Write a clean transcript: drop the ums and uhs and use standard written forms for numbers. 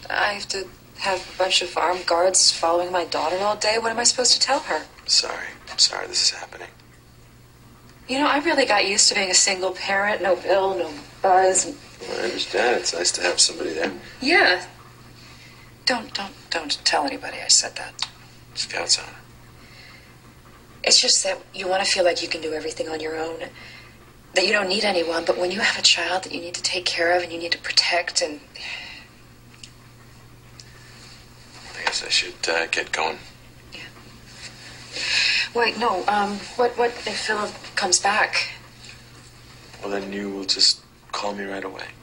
I have to have a bunch of armed guards following my daughter all day. What am I supposed to tell her? I'm sorry this is happening. You know, I really got used to being a single parent. No Bill, no Buzz. Well, I understand. It's nice to have somebody there. Yeah. Don't tell anybody I said that. Scout's on. It's just that you want to feel like you can do everything on your own. That you don't need anyone, but when you have a child that you need to take care of and you need to protect and... I guess I should get going. Yeah. Wait, no, what if Philip comes back? Well, then you will just call me right away.